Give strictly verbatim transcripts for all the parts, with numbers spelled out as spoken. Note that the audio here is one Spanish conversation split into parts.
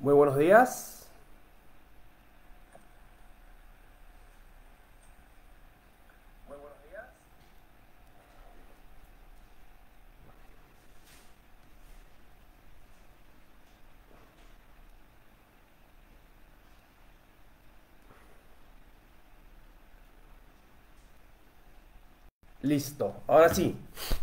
Muy buenos días. Listo, ahora sí.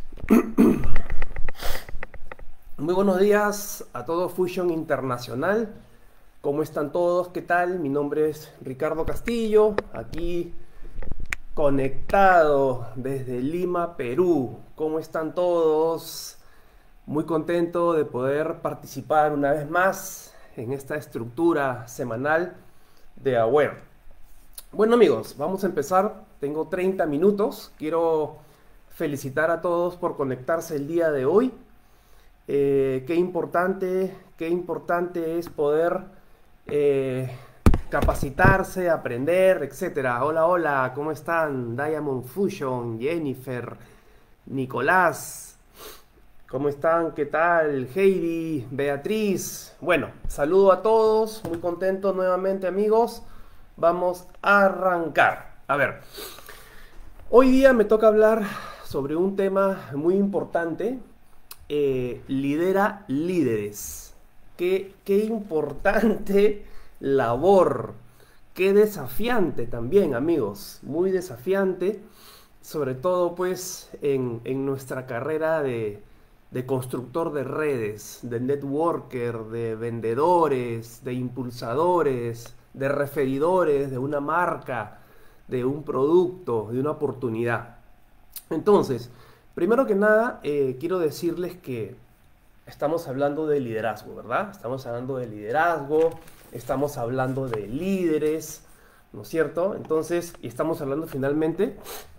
Muy buenos días a todo Fusion Internacional. ¿Cómo están todos? ¿Qué tal? Mi nombre es Ricardo Castillo, aquí conectado desde Lima, Perú. ¿Cómo están todos? Muy contento de poder participar una vez más en esta estructura semanal de Aware. Bueno amigos, vamos a empezar. Tengo treinta minutos. Quiero felicitar a todos por conectarse el día de hoy. Eh, qué importante, qué importante es poder eh, capacitarse, aprender, etcétera. Hola, hola, ¿cómo están? Diamond Fusion, Jennifer, Nicolás, ¿cómo están? ¿Qué tal? Heidi, Beatriz. Bueno, saludo a todos, muy contento nuevamente amigos. Vamos a arrancar. A ver, hoy día me toca hablar sobre un tema muy importante. Eh, lidera líderes. Qué, qué importante labor. Qué desafiante también, amigos. Muy desafiante. Sobre todo, pues, en, en nuestra carrera de, de constructor de redes, de networker, de vendedores, de impulsadores, de referidores de una marca, de un producto, de una oportunidad. Entonces, primero que nada, eh, quiero decirles que estamos hablando de liderazgo, ¿verdad? Estamos hablando de liderazgo, estamos hablando de líderes, ¿no es cierto? Entonces, y estamos hablando finalmente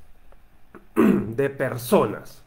de personas,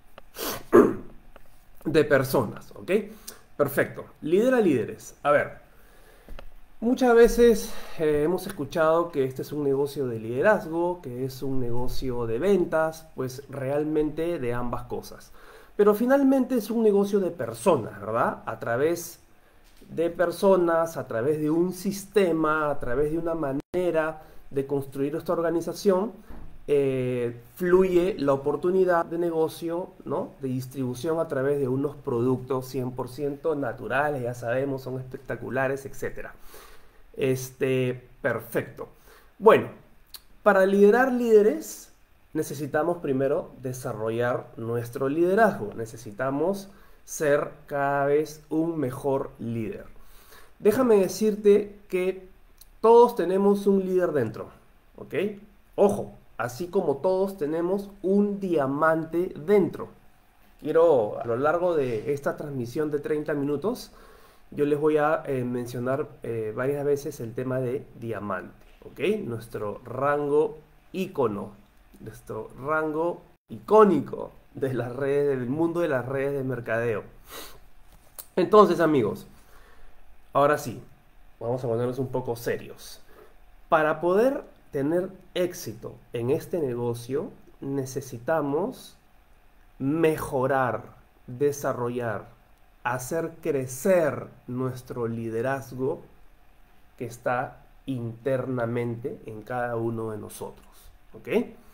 de personas, ¿ok? Perfecto. Lidera líderes. A ver, muchas veces eh, hemos escuchado que este es un negocio de liderazgo, que es un negocio de ventas, pues realmente de ambas cosas. Pero finalmente es un negocio de personas, ¿verdad? A través de personas, a través de un sistema, a través de una manera de construir esta organización, eh, fluye la oportunidad de negocio, ¿no? De distribución a través de unos productos cien por ciento naturales, ya sabemos, son espectaculares, etcétera. Este, perfecto. Bueno, para liderar líderes necesitamos primero desarrollar nuestro liderazgo. Necesitamos ser cada vez un mejor líder. Déjame decirte que todos tenemos un líder dentro, ¿ok? Ojo, así como todos tenemos un diamante dentro. Quiero, a lo largo de esta transmisión de treinta minutos, yo les voy a eh, mencionar eh, varias veces el tema de diamante, ¿ok? Nuestro rango ícono, nuestro rango icónico de las redes, del mundo de las redes de mercadeo. Entonces, amigos, ahora sí, vamos a ponernos un poco serios. Para poder tener éxito en este negocio, necesitamos mejorar, desarrollar, hacer crecer nuestro liderazgo que está internamente en cada uno de nosotros. ¿Ok?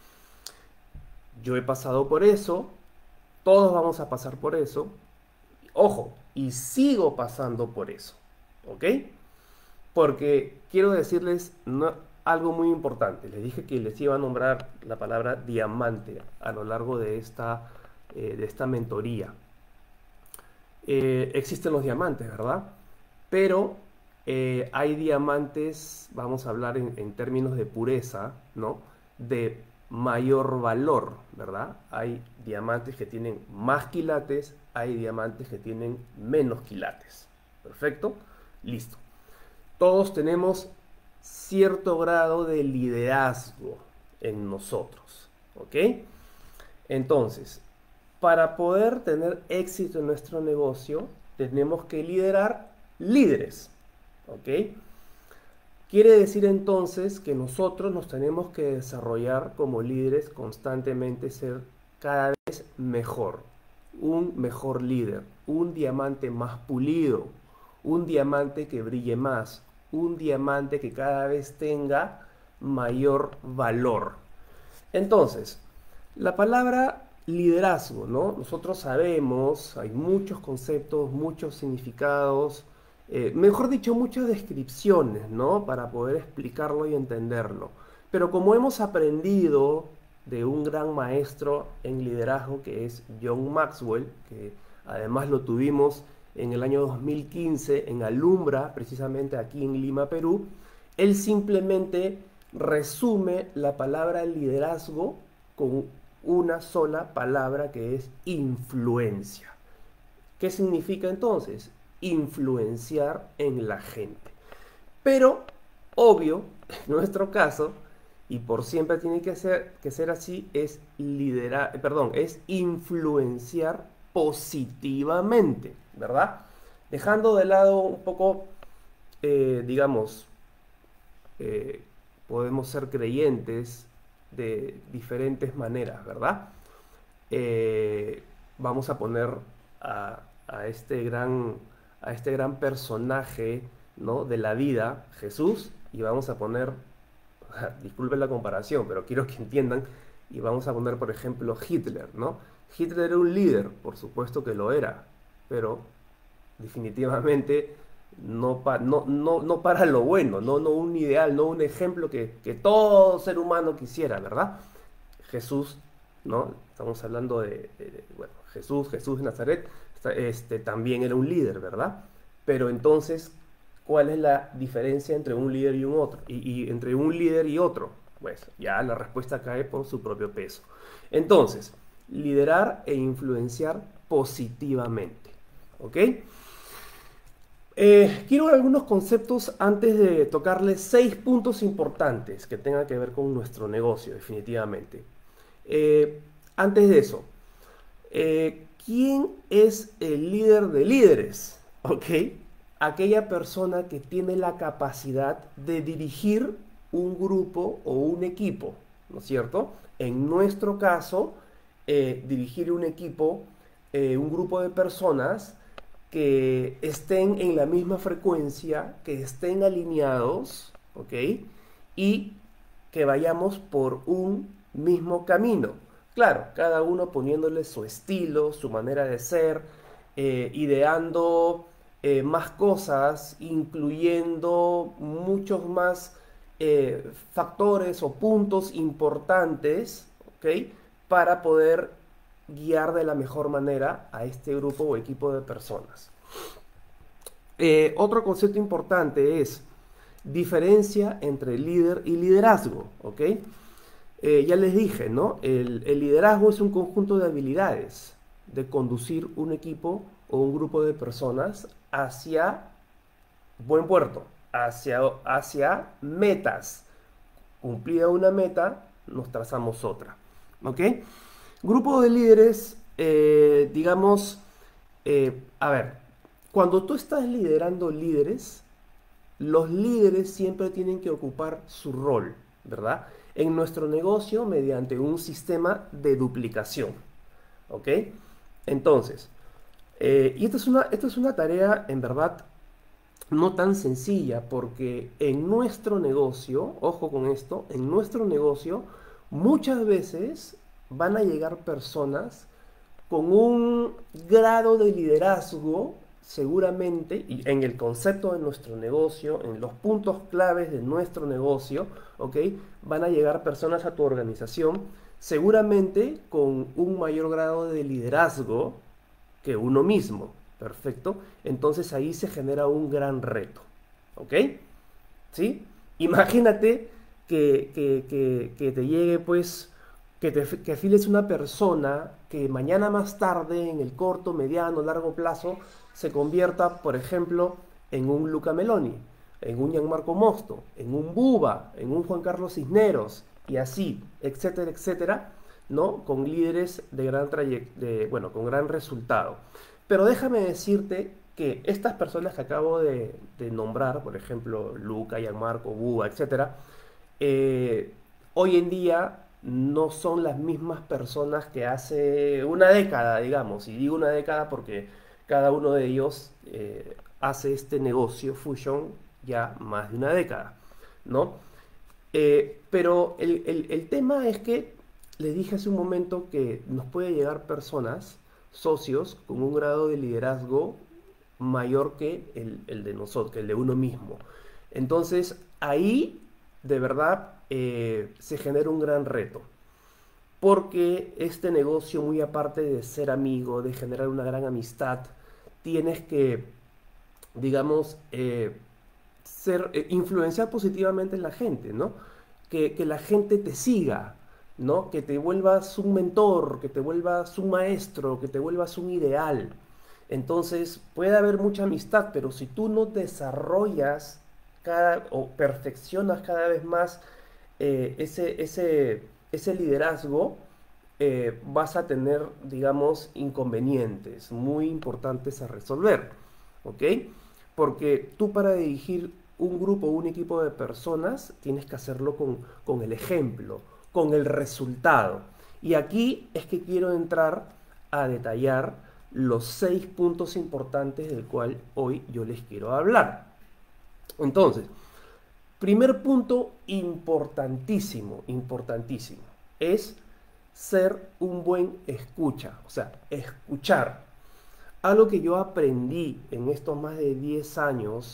Yo he pasado por eso, todos vamos a pasar por eso. Ojo, y sigo pasando por eso. ¿Ok? Porque quiero decirles no, algo muy importante. Les dije que les iba a nombrar la palabra diamante a lo largo de esta, eh, de esta mentoría. Eh, existen los diamantes, ¿verdad? Pero eh, hay diamantes, vamos a hablar en, en términos de pureza, ¿no? De mayor valor, ¿verdad? Hay diamantes que tienen más quilates, hay diamantes que tienen menos quilates. ¿Perfecto? Listo. Todos tenemos cierto grado de liderazgo en nosotros, ¿ok? Entonces, para poder tener éxito en nuestro negocio, tenemos que liderar líderes, ¿ok? Quiere decir entonces que nosotros nos tenemos que desarrollar como líderes constantemente, ser cada vez mejor, un mejor líder, un diamante más pulido, un diamante que brille más, un diamante que cada vez tenga mayor valor. Entonces, la palabra liderazgo, ¿no? Nosotros sabemos, hay muchos conceptos, muchos significados, eh, mejor dicho, muchas descripciones, ¿no? Para poder explicarlo y entenderlo. Pero como hemos aprendido de un gran maestro en liderazgo que es John Maxwell, que además lo tuvimos en el año dos mil quince en Alumbra, precisamente aquí en Lima, Perú, él simplemente resume la palabra liderazgo con una sola palabra que es influencia. ¿Qué significa entonces? Influenciar en la gente. Pero, obvio, en nuestro caso, y por siempre tiene que ser, que ser así, es liderar, perdón, es influenciar positivamente, ¿verdad? Dejando de lado un poco, eh, digamos, eh, podemos ser creyentes de diferentes maneras, ¿verdad? Eh, vamos a poner a, a este gran, a este gran personaje, ¿no? De la vida, Jesús, y vamos a poner, disculpen la comparación, pero quiero que entiendan, y vamos a poner, por ejemplo, Hitler, ¿no? Hitler era un líder, por supuesto que lo era, pero definitivamente no, pa, no, no, no para lo bueno, no, no un ideal, no un ejemplo que, que todo ser humano quisiera, ¿verdad? Jesús, ¿no? Estamos hablando de, de, de bueno, Jesús, Jesús de Nazaret, este, también era un líder, ¿verdad? Pero entonces, ¿cuál es la diferencia entre un líder y un otro? Y, y entre un líder y otro, pues ya la respuesta cae por su propio peso. Entonces, liderar e influenciar positivamente, ¿ok? Eh, quiero ver algunos conceptos antes de tocarles seis puntos importantes que tengan que ver con nuestro negocio, definitivamente. Eh, antes de eso, eh, ¿quién es el líder de líderes? ¿Ok? Aquella persona que tiene la capacidad de dirigir un grupo o un equipo, ¿no es cierto? En nuestro caso, eh, dirigir un equipo, eh, un grupo de personas que estén en la misma frecuencia, que estén alineados, ¿ok? Y que vayamos por un mismo camino. Claro, cada uno poniéndole su estilo, su manera de ser, eh, ideando eh, más cosas, incluyendo muchos más eh, factores o puntos importantes, ¿ok? Para poder guiar de la mejor manera a este grupo o equipo de personas. Eh, otro concepto importante es diferencia entre líder y liderazgo, ¿ok? Eh, ya les dije, ¿no? El, el liderazgo es un conjunto de habilidades de conducir un equipo o un grupo de personas hacia buen puerto, hacia, hacia metas. Cumplida una meta, nos trazamos otra, ¿ok? Grupo de líderes, eh, digamos, eh, a ver, cuando tú estás liderando líderes, los líderes siempre tienen que ocupar su rol, ¿verdad? En nuestro negocio mediante un sistema de duplicación, ¿ok? Entonces, eh, y esta es una, esta es una tarea en verdad no tan sencilla porque en nuestro negocio, ojo con esto, en nuestro negocio muchas veces van a llegar personas con un grado de liderazgo, seguramente, y en el concepto de nuestro negocio, en los puntos claves de nuestro negocio, ¿ok? Van a llegar personas a tu organización, seguramente con un mayor grado de liderazgo que uno mismo, ¿perfecto? Entonces ahí se genera un gran reto, ¿ok? ¿Sí? Imagínate que, que, que, que te llegue, pues, que, te, que afiles una persona que mañana más tarde, en el corto, mediano, largo plazo, se convierta, por ejemplo, en un Luca Meloni, en un Gianmarco Mosto, en un Buba, en un Juan Carlos Cisneros, y así, etcétera, etcétera, ¿no? Con líderes de gran trayectoria, bueno, con gran resultado. Pero déjame decirte que estas personas que acabo de, de nombrar, por ejemplo, Luca, Gianmarco, Buba, etcétera, eh, hoy en día no son las mismas personas que hace una década, digamos, y digo una década porque cada uno de ellos eh, hace este negocio Fusion ya más de una década, ¿no? Eh, pero el, el- el tema es que les dije hace un momento que nos puede llegar personas, socios, con un grado de liderazgo mayor que el, el de nosotros, que el de uno mismo. Entonces, ahí de verdad eh, se genera un gran reto. Porque este negocio, muy aparte de ser amigo, de generar una gran amistad, tienes que, digamos, eh, ser, eh, influenciar positivamente en la gente, ¿no? Que, que la gente te siga, ¿no? Que te vuelvas un mentor, que te vuelvas un maestro, que te vuelvas un ideal. Entonces, puede haber mucha amistad, pero si tú no desarrollas cada, o perfeccionas cada vez más eh, ese, ese, ese liderazgo, eh, vas a tener, digamos, inconvenientes muy importantes a resolver, ¿ok? Porque tú para dirigir un grupo, un equipo de personas, tienes que hacerlo con, con el ejemplo, con el resultado. Y aquí es que quiero entrar a detallar los seis puntos importantes del cual hoy yo les quiero hablar. Entonces, primer punto importantísimo, importantísimo, es ser un buen escucha, o sea, escuchar. Algo que yo aprendí en estos más de diez años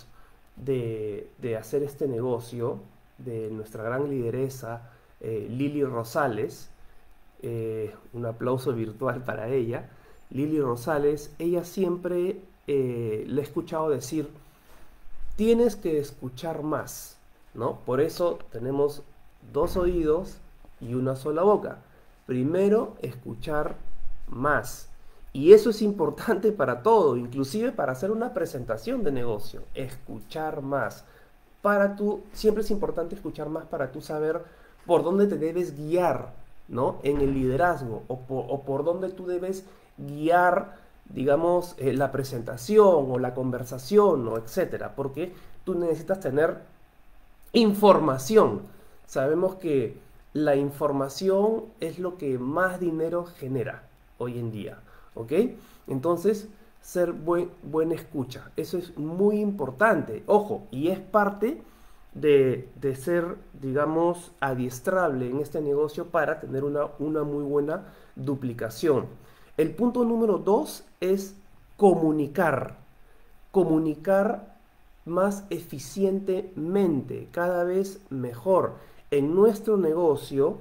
de, de hacer este negocio, de nuestra gran lideresa, eh, Lili Rosales, eh, un aplauso virtual para ella. Lili Rosales, ella siempre eh, le he escuchado decir, tienes que escuchar más, ¿no? Por eso tenemos dos oídos y una sola boca. Primero, escuchar más. Y eso es importante para todo, inclusive para hacer una presentación de negocio. Escuchar más. Para tú, siempre es importante escuchar más para tú saber por dónde te debes guiar, ¿no? En el liderazgo o por, o por dónde tú debes guiar, digamos, eh, la presentación o la conversación o etcétera, porque tú necesitas tener información. Sabemos que la información es lo que más dinero genera hoy en día, ¿ok? Entonces, ser buen, buen escucha, eso es muy importante, ojo, y es parte de, de ser, digamos, adiestrable en este negocio para tener una, una muy buena duplicación. El punto número dos es comunicar, comunicar más eficientemente, cada vez mejor. En nuestro negocio,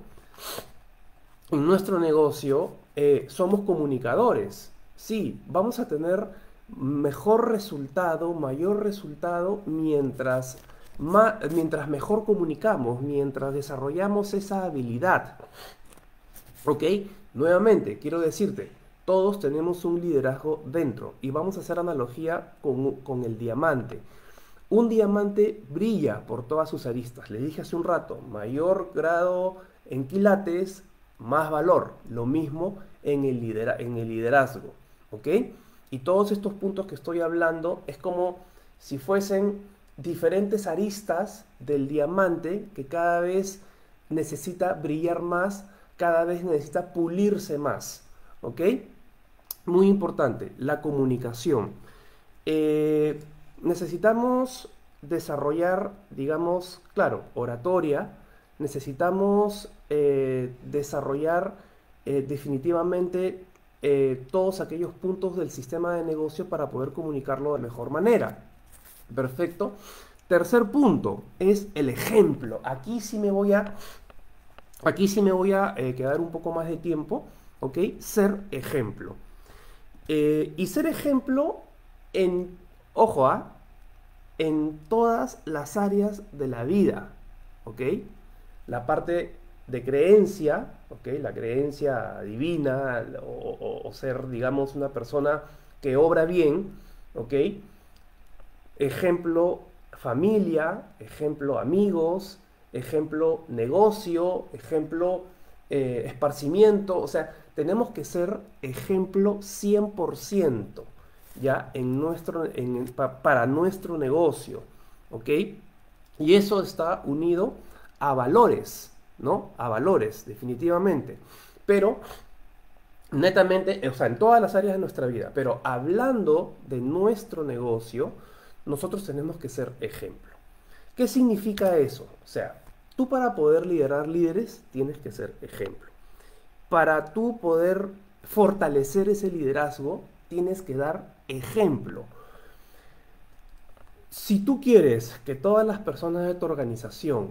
en nuestro negocio eh, somos comunicadores. Sí, vamos a tener mejor resultado, mayor resultado mientras, ma- mientras mejor comunicamos, mientras desarrollamos esa habilidad. ¿Ok? Nuevamente, quiero decirte, todos tenemos un liderazgo dentro y vamos a hacer analogía con, con el diamante. Un diamante brilla por todas sus aristas. Le dije hace un rato, mayor grado en quilates, más valor. Lo mismo en el, lidera en el liderazgo. ¿Ok? Y todos estos puntos que estoy hablando es como si fuesen diferentes aristas del diamante que cada vez necesita brillar más, cada vez necesita pulirse más. ¿Ok? Muy importante, la comunicación. Eh, necesitamos desarrollar, digamos, claro, oratoria, necesitamos eh, desarrollar eh, definitivamente eh, todos aquellos puntos del sistema de negocio para poder comunicarlo de mejor manera. Perfecto. Tercer punto es el ejemplo. Aquí sí me voy a, aquí sí me voy a eh, quedar un poco más de tiempo, ¿ok? Ser ejemplo. Eh, y ser ejemplo en, ojo, ¿ah? En todas las áreas de la vida, ¿ok? La parte de creencia, ¿ok? La creencia divina o, o- o ser, digamos, una persona que obra bien, ¿ok? Ejemplo familia, ejemplo amigos, ejemplo negocio, ejemplo eh, esparcimiento, o sea, tenemos que ser ejemplo cien por ciento ya en nuestro, en, pa- para nuestro negocio, ¿ok? Y eso está unido a valores, ¿no? A valores, definitivamente. Pero netamente, o sea, en todas las áreas de nuestra vida, pero hablando de nuestro negocio, nosotros tenemos que ser ejemplo. ¿Qué significa eso? O sea, tú para poder liderar líderes tienes que ser ejemplo. Para tú poder fortalecer ese liderazgo tienes que dar ejemplo. Si tú quieres que todas las personas de tu organización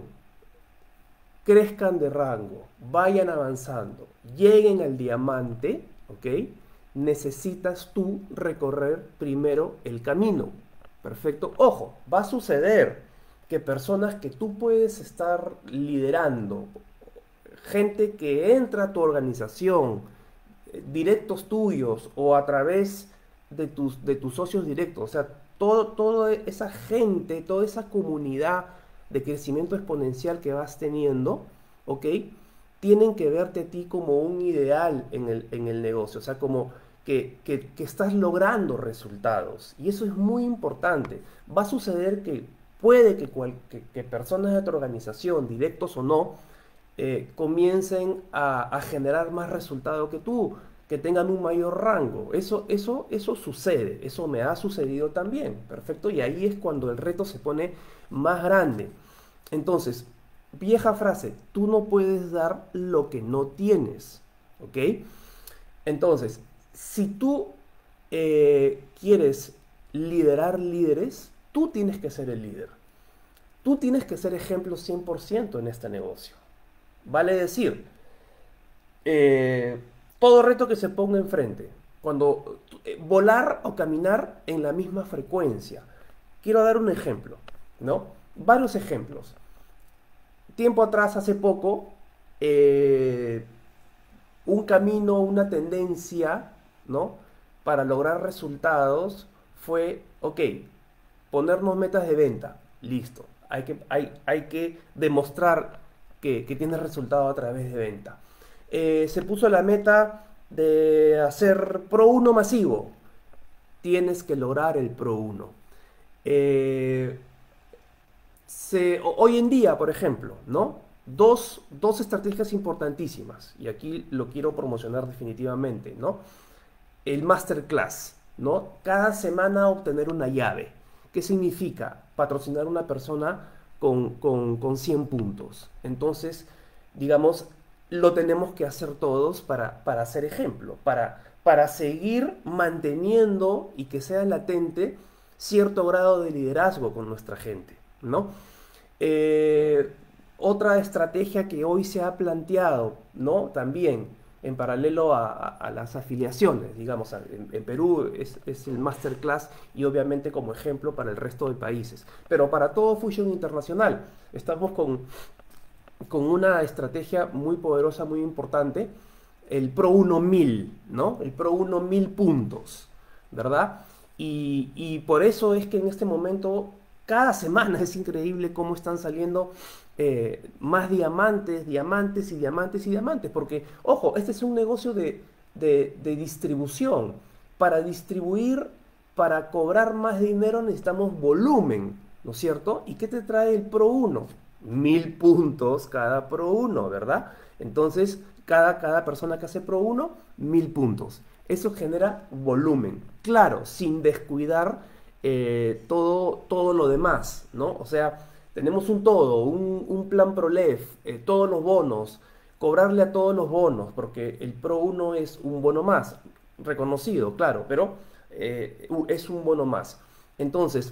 crezcan de rango, vayan avanzando, lleguen al diamante, ¿ok? Necesitas tú recorrer primero el camino. Perfecto. Ojo, va a suceder que personas que tú puedes estar liderando, gente que entra a tu organización, directos tuyos o a través de tus, de tus socios directos, o sea, todo, toda esa gente, toda esa comunidad de crecimiento exponencial que vas teniendo, ¿ok? Tienen que verte a ti como un ideal en el, en el negocio, o sea, como que, que, que estás logrando resultados. Y eso es muy importante. Va a suceder que puede que, cual, que, que personas de tu organización, directos o no, eh, comiencen a, a generar más resultado que tú, que tengan un mayor rango. Eso, eso, eso sucede, eso me ha sucedido también, perfecto, y ahí es cuando el reto se pone más grande. Entonces, vieja frase, tú no puedes dar lo que no tienes, ¿ok? Entonces, si tú eh, quieres liderar líderes, tú tienes que ser el líder. Tú tienes que ser ejemplo cien por ciento en este negocio. Vale decir, eh, todo reto que se ponga enfrente, cuando eh, volar o caminar en la misma frecuencia. Quiero dar un ejemplo, ¿no? Varios ejemplos. Tiempo atrás, hace poco, eh, un camino, una tendencia, ¿no? Para lograr resultados fue, ok, ponernos metas de venta, listo. Hay que, hay, hay que demostrar que, que tienes resultado a través de venta. Eh, se puso la meta de hacer Pro uno masivo. Tienes que lograr el Pro uno. Eh, se, hoy en día, por ejemplo, ¿no? Dos, dos estrategias importantísimas, y aquí lo quiero promocionar definitivamente, ¿no? El Masterclass, ¿no? Cada semana obtener una llave. ¿Qué significa? Patrocinar a una persona con, con, con cien puntos. Entonces, digamos, lo tenemos que hacer todos para, para hacer ejemplo, para, para seguir manteniendo y que sea latente cierto grado de liderazgo con nuestra gente, ¿no? Eh, otra estrategia que hoy se ha planteado, ¿no? También en paralelo a, a, a las afiliaciones, digamos, en, en Perú es, es el Masterclass y obviamente como ejemplo para el resto de países. Pero para todo Fusion Internacional estamos con, con una estrategia muy poderosa, muy importante, el Pro uno mil, ¿no? El Pro uno mil puntos, ¿verdad? Y, y por eso es que en este momento, cada semana es increíble cómo están saliendo eh, más diamantes, diamantes y diamantes y diamantes. Porque, ojo, este es un negocio de, de, de distribución. Para distribuir, para cobrar más dinero necesitamos volumen, ¿no es cierto? ¿Y qué te trae el Pro uno? Mil puntos cada Pro uno, ¿verdad? Entonces, cada, cada persona que hace Pro uno, mil puntos. Eso genera volumen, claro, sin descuidar eh, todo, todo lo demás, ¿no? O sea, tenemos un todo, un, un plan ProLef, eh, todos los bonos, cobrarle a todos los bonos, porque el Pro uno es un bono más, reconocido, claro, pero eh, es un bono más. Entonces,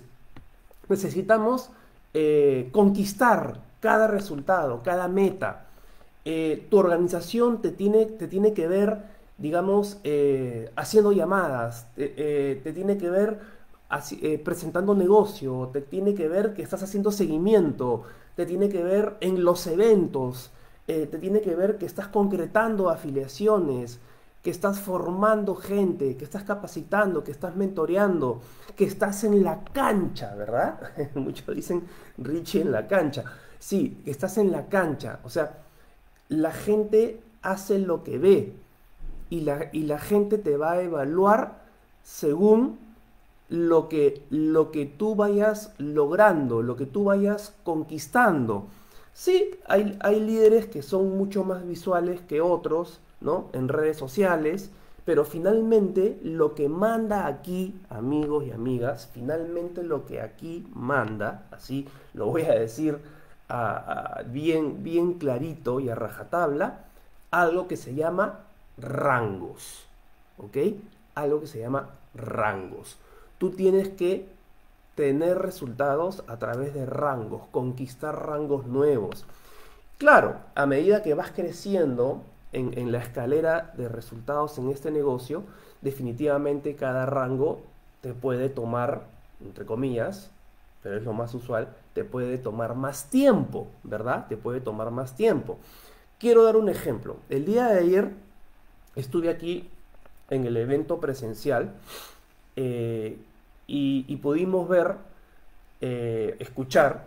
necesitamos eh, conquistar cada resultado, cada meta. Eh, tu organización te tiene, te tiene que ver, digamos, eh, haciendo llamadas, te, eh, te tiene que ver así, eh, presentando negocio, te tiene que ver que estás haciendo seguimiento, te tiene que ver en los eventos, eh, te tiene que ver que estás concretando afiliaciones, que estás formando gente, que estás capacitando, que estás mentoreando, que estás en la cancha, ¿verdad? Muchos dicen Richie en la cancha. Sí, que estás en la cancha, o sea, la gente hace lo que ve y la, y la gente te va a evaluar según lo que, lo que tú vayas logrando, lo que tú vayas conquistando. Sí, hay, hay líderes que son mucho más visuales que otros, ¿no? En redes sociales, Pero finalmente lo que manda aquí, amigos y amigas, finalmente lo que aquí manda, así lo voy a decir a, a bien, bien clarito y a rajatabla, algo que se llama rangos, ¿ok? Algo que se llama rangos. Tú tienes que tener resultados a través de rangos, conquistar rangos nuevos. Claro, a medida que vas creciendo en, en la escalera de resultados en este negocio, definitivamente cada rango te puede tomar, entre comillas, pero es lo más usual, te puede tomar más tiempo, ¿verdad? Te puede tomar más tiempo. Quiero dar un ejemplo. El día de ayer estuve aquí en el evento presencial eh, y, y pudimos ver, eh, escuchar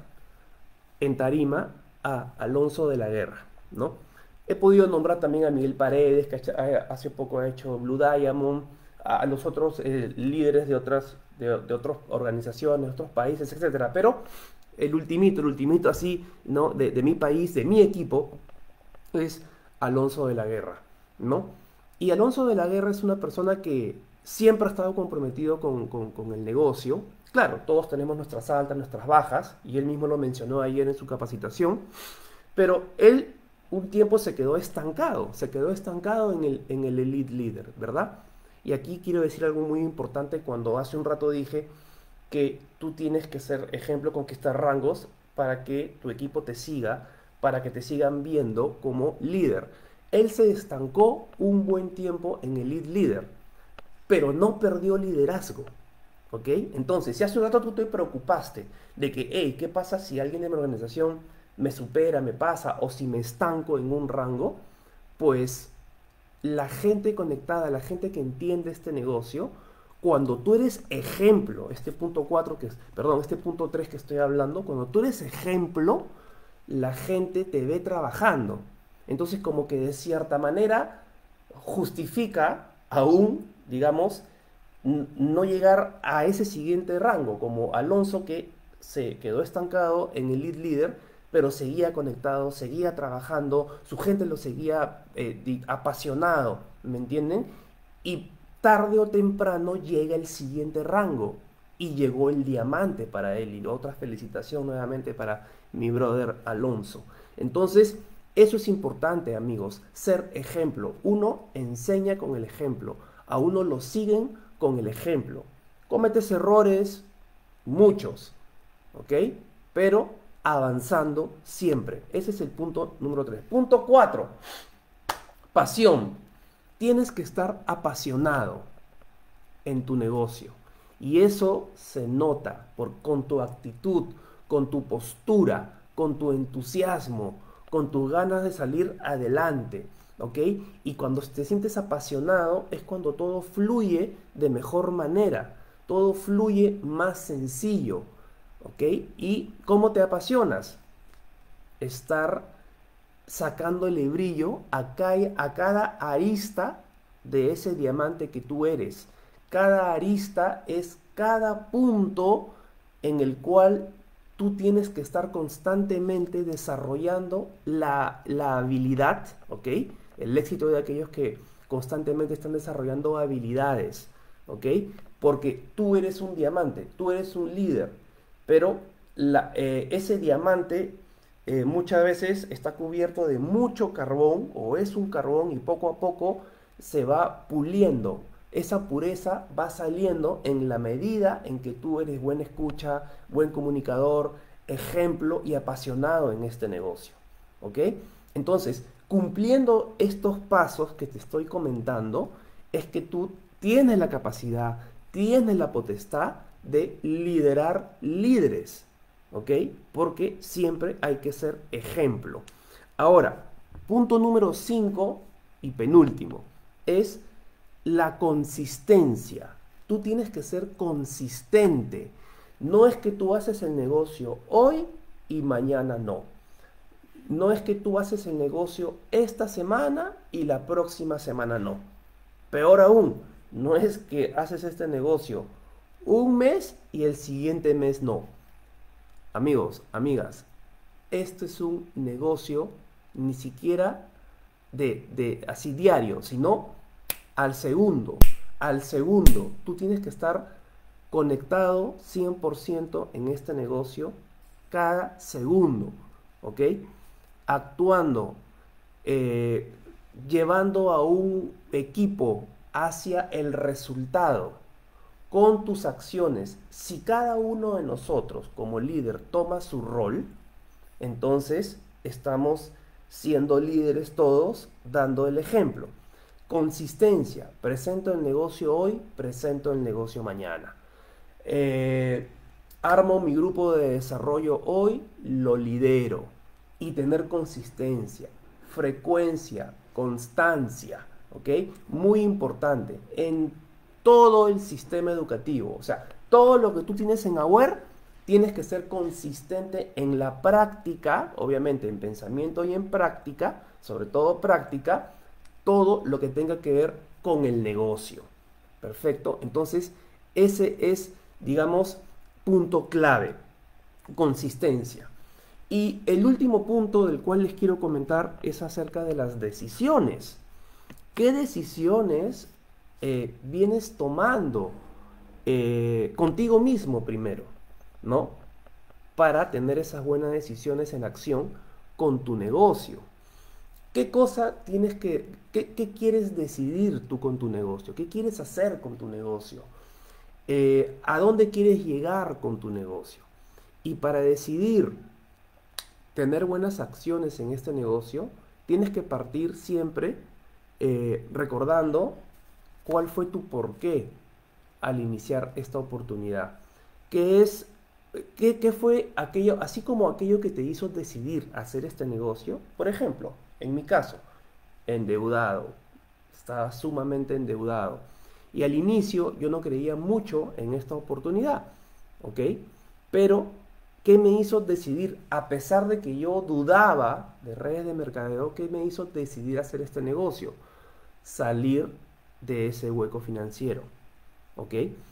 en tarima a Alonso de la Guerra, ¿no? He podido nombrar también a Miguel Paredes, que hace poco ha hecho Blue Diamond, a los otros eh, líderes de otras, de, de otras organizaciones, otros países, etcétera. Pero el ultimito, el ultimito así, ¿no? De, de mi país, de mi equipo, es Alonso de la Guerra, ¿no? Y Alonso de la Guerra es una persona que siempre ha estado comprometido con, con, con el negocio. Claro, todos tenemos nuestras altas, nuestras bajas, y él mismo lo mencionó ayer en su capacitación, pero él un tiempo se quedó estancado, se quedó estancado en el, en el Elite Leader, ¿verdad? Y aquí quiero decir algo muy importante cuando hace un rato dije que tú tienes que ser ejemplo, conquistar rangos para que tu equipo te siga, para que te sigan viendo como líder. Él se estancó un buen tiempo en el Elite Leader, pero no perdió liderazgo. ¿Ok? Entonces, si hace un rato tú te preocupaste de que, hey, ¿qué pasa si alguien de mi organización me supera, me pasa, o si me estanco en un rango? Pues la gente conectada, la gente que entiende este negocio, cuando tú eres ejemplo, este punto cuatro que es, perdón, este punto tres que estoy hablando, cuando tú eres ejemplo, la gente te ve trabajando. Entonces, como que de cierta manera justifica aún, digamos, no llegar a ese siguiente rango, como Alonso, que se quedó estancado en el lead leader, pero seguía conectado, seguía trabajando, su gente lo seguía eh, apasionado, ¿me entienden? Y tarde o temprano llega el siguiente rango, y llegó el diamante para él, y otra felicitación nuevamente para mi brother Alonso. Entonces, eso es importante, amigos, ser ejemplo. Uno enseña con el ejemplo, a uno lo siguen con el ejemplo. Cometes errores, muchos, ¿ok? Pero avanzando siempre. Ese es el punto número tres. Punto cuatro. Pasión. Tienes que estar apasionado en tu negocio. Y eso se nota por, con tu actitud, con tu postura, con tu entusiasmo, con tus ganas de salir adelante. ¿Ok? Y cuando te sientes apasionado es cuando todo fluye de mejor manera, todo fluye más sencillo, ¿ok? ¿Y cómo te apasionas? Estar sacándole brillo a, a cada arista de ese diamante que tú eres. Cada arista es cada punto en el cual tú tienes que estar constantemente desarrollando la, la habilidad, ¿ok? El éxito de aquellos que constantemente están desarrollando habilidades, ¿ok? Porque tú eres un diamante, tú eres un líder, pero la, eh, ese diamante eh, muchas veces está cubierto de mucho carbón, o es un carbón, y poco a poco se va puliendo. Esa pureza va saliendo en la medida en que tú eres buena escucha, buen comunicador, ejemplo y apasionado en este negocio, ¿ok? Entonces, cumpliendo estos pasos que te estoy comentando, es que tú tienes la capacidad, tienes la potestad de liderar líderes, ¿ok? Porque siempre hay que ser ejemplo. Ahora, punto número cinco y penúltimo, es la consistencia. Tú tienes que ser consistente. No es que tú haces el negocio hoy y mañana no. No es que tú haces el negocio esta semana y la próxima semana no. Peor aún, no es que haces este negocio un mes y el siguiente mes no. Amigos, amigas, esto es un negocio ni siquiera de, de así diario, sino al segundo, al segundo. Tú tienes que estar conectado cien por ciento en este negocio cada segundo, ¿ok? Actuando, eh, llevando a un equipo hacia el resultado con tus acciones. Si cada uno de nosotros como líder toma su rol, entonces estamos siendo líderes todos, dando el ejemplo. Consistencia, presento el negocio hoy, presento el negocio mañana. Eh, armo mi grupo de desarrollo hoy, lo lidero. Y tener consistencia, frecuencia, constancia, ¿ok? Muy importante en todo el sistema educativo. O sea, todo lo que tú tienes en Aware, tienes que ser consistente en la práctica, obviamente en pensamiento y en práctica, sobre todo práctica, todo lo que tenga que ver con el negocio. Perfecto. Entonces, ese es, digamos, punto clave, consistencia. Y el último punto del cual les quiero comentar es acerca de las decisiones. ¿Qué decisiones eh, vienes tomando eh, contigo mismo primero, ¿no? Para tener esas buenas decisiones en acción con tu negocio. ¿Qué cosa tienes que, qué, qué quieres decidir tú con tu negocio? ¿Qué quieres hacer con tu negocio? Eh, ¿a dónde quieres llegar con tu negocio? Y para decidir tener buenas acciones en este negocio, tienes que partir siempre eh, recordando cuál fue tu porqué al iniciar esta oportunidad. ¿Qué es, qué, qué fue aquello, así como aquello que te hizo decidir hacer este negocio? Por ejemplo, en mi caso, endeudado, estaba sumamente endeudado. Y al inicio yo no creía mucho en esta oportunidad, ¿ok? Pero ¿qué me hizo decidir, a pesar de que yo dudaba de redes de mercadeo, qué me hizo decidir hacer este negocio? Salir de ese hueco financiero, ¿ok?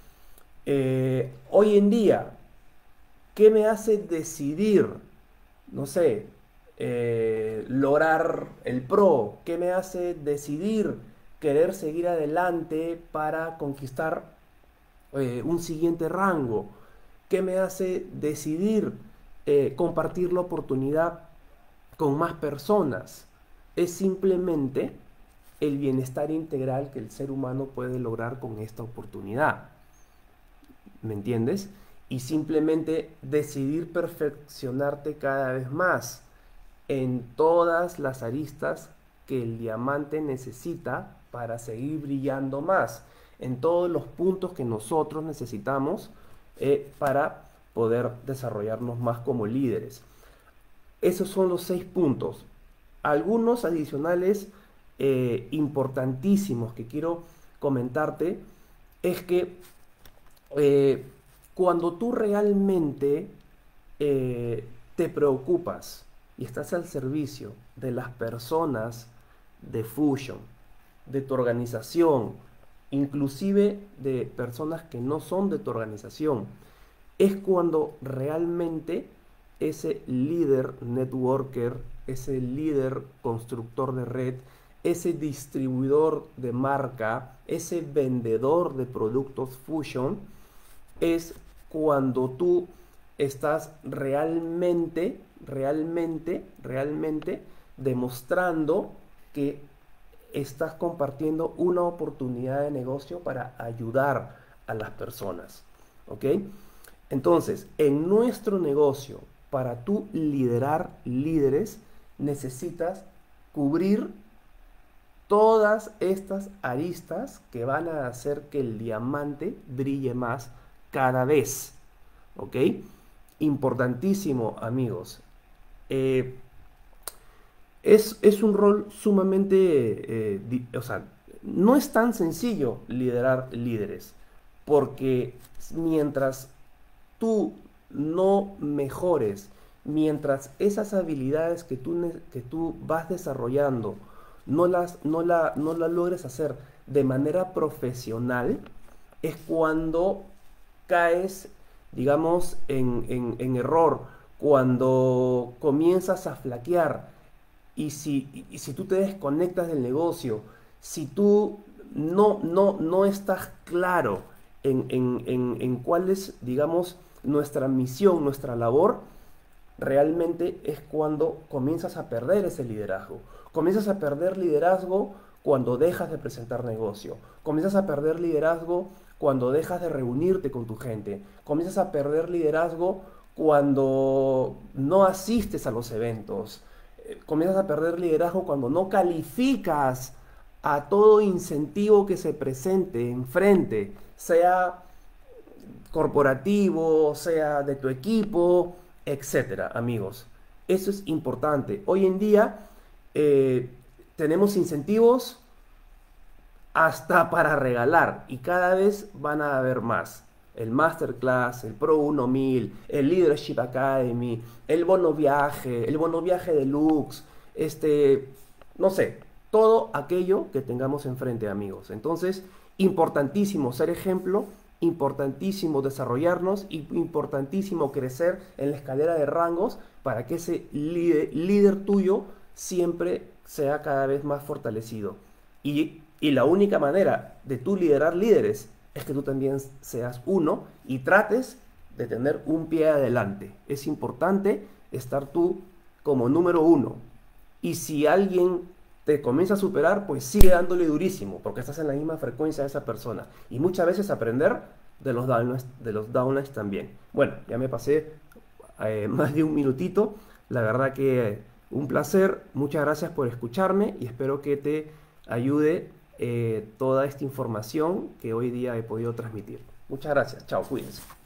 Eh, hoy en día, ¿qué me hace decidir, no sé, eh, lograr el pro? ¿Qué me hace decidir querer seguir adelante para conquistar eh, un siguiente rango? ¿Qué me hace decidir eh, compartir la oportunidad con más personas? Es simplemente el bienestar integral que el ser humano puede lograr con esta oportunidad. ¿Me entiendes? Y simplemente decidir perfeccionarte cada vez más en todas las aristas que el diamante necesita para seguir brillando más, en todos los puntos que nosotros necesitamos Eh, para poder desarrollarnos más como líderes. Esos son los seis puntos. Algunos adicionales eh, importantísimos que quiero comentarte es que eh, cuando tú realmente eh, te preocupas y estás al servicio de las personas de Fusion, de tu organización, inclusive de personas que no son de tu organización, es cuando realmente ese líder networker, ese líder constructor de red, ese distribuidor de marca, ese vendedor de productos Fusion, es cuando tú estás realmente, realmente, realmente demostrando que estás compartiendo una oportunidad de negocio para ayudar a las personas, ¿ok? Entonces, en nuestro negocio, para tú liderar líderes, necesitas cubrir todas estas aristas que van a hacer que el diamante brille más cada vez, ¿ok? Importantísimo, amigos. Eh, Es, es un rol sumamente, eh, di, o sea, no es tan sencillo liderar líderes, porque mientras tú no mejores, mientras esas habilidades que tú, que tú vas desarrollando, no las, no, la, no las logres hacer de manera profesional, es cuando caes, digamos, en, en, en error, cuando comienzas a flaquear. Y si, y si tú te desconectas del negocio, si tú no, no, no estás claro en, en, en, en cuál es, digamos, nuestra misión, nuestra labor, realmente es cuando comienzas a perder ese liderazgo. Comienzas a perder liderazgo cuando dejas de presentar negocio. Comienzas a perder liderazgo cuando dejas de reunirte con tu gente. Comienzas a perder liderazgo cuando no asistes a los eventos. Eh, Comienzas a perder liderazgo cuando no calificas a todo incentivo que se presente enfrente, sea corporativo, sea de tu equipo, etcétera, amigos. Eso es importante. Hoy en día eh, tenemos incentivos hasta para regalar y cada vez van a haber más. El Masterclass, el Pro mil, el Leadership Academy, el bono viaje, el bono viaje deluxe, este, no sé, todo aquello que tengamos enfrente, amigos. Entonces, importantísimo ser ejemplo, importantísimo desarrollarnos y importantísimo crecer en la escalera de rangos para que ese líder, líder tuyo siempre sea cada vez más fortalecido. Y, y la única manera de tú liderar líderes es que tú también seas uno y trates de tener un pie adelante. Es importante estar tú como número uno. Y si alguien te comienza a superar, pues sigue dándole durísimo, porque estás en la misma frecuencia de esa persona. Y muchas veces aprender de los downlines, de los downlines también. Bueno, ya me pasé eh, más de un minutito. La verdad que eh, un placer. Muchas gracias por escucharme y espero que te ayude eh, toda esta información que hoy día he podido transmitir. Muchas gracias. Chao, cuídense.